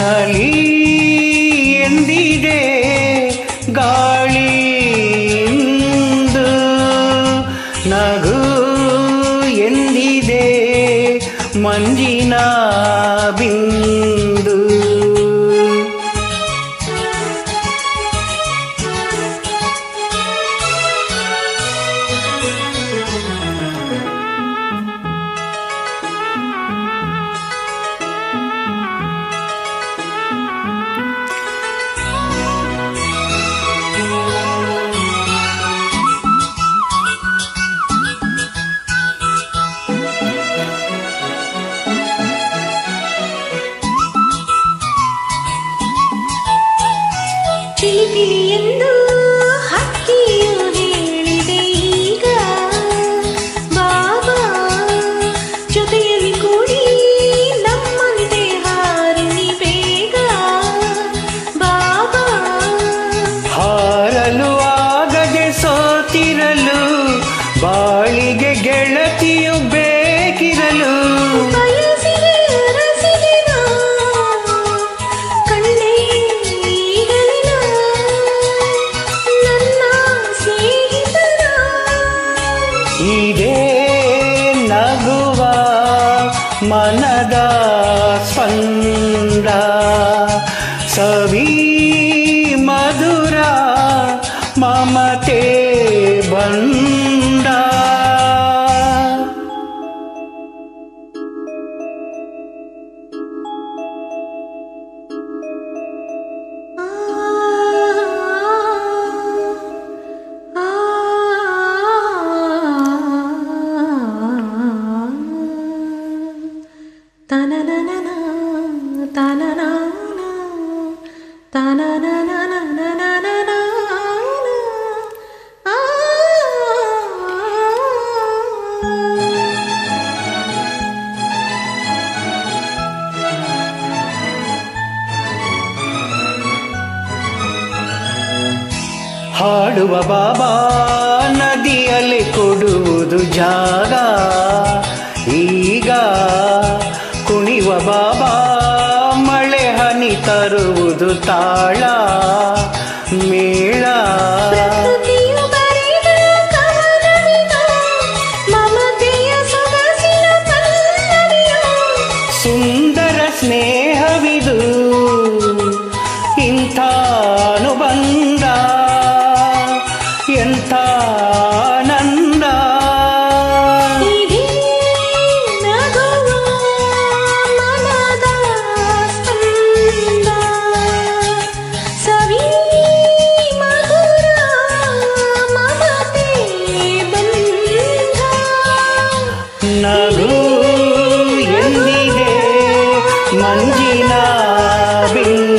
ನಲಿ ಎಂದಿದೆ ಗಾಳಿಯಿಂದ, ನಗು ಎಂದಿದೆ ಮಂಜಿನ ಬಿಂದು. ಚಿಲಿಪಿಲಿಯೆಂದು ಹಕ್ಕಿಯು ಹೇಳಿದೆ ಈಗ, ಬಾಬಾ ಜೊತೆಯಲ್ಲಿ ಕೂಡಿ ನಮ್ಮಂತೆ ಹಾರುನಿ ಬೇಗ. ಬಾಬಾ ಹಾರಲು ಆಗದೆ ಸೋತಿರಲು, ಬಾಳಿಗೆ ಗೆಳತಿಯು ಬೇಕಿರಲು. ಬಯಸಿದೆ ಅರಸಿದೆ ನಾ, ಕಣ್ಣೇ ಈಗಲಿನ ನನ್ನ ಸ್ನೇಹಿತರ. ಇದೇ ನಗುವ ಮನದ ಸ್ಪಂದ, ಸವಿ ಮಧುರ ಮಮತೆ ಬಂದ. ತನನನನ ತನನನ ತನನನನನನನನ ಹಾಡುವ ಬಾಬಾ ನದಿಯಲ್ಲಿ ಕೊಡುವುದು ಜಾಗ ಈಗ, ಕುಣಿವ ಬಾಬಾ ಮಳೆ ಹನಿ ತರುವುದು ತಾಳ ಮೇಳ. ಪ್ರಕೃತಿಯು ಬರೆದ ಕವನವಿದು, ಮಮತೆಯ ಸೊಗಸಿನ ಪಲ್ಲವಿಯು. ಸುಂದರ ಸ್ನೇಹವಿದು ಇಂಥ ಅನುಬಂಧ, ಎಂಥ ಆನಂದ. ಇದೇ ನಗುವ ಮನದ ಸ್ಪಂದ, ಸವಿ ಮಧುರ ಮಮತೆ ಬಂಧ. ನಗು ಎಂದಿದೆ ಮಂಜಿನ ಬಿಂದು.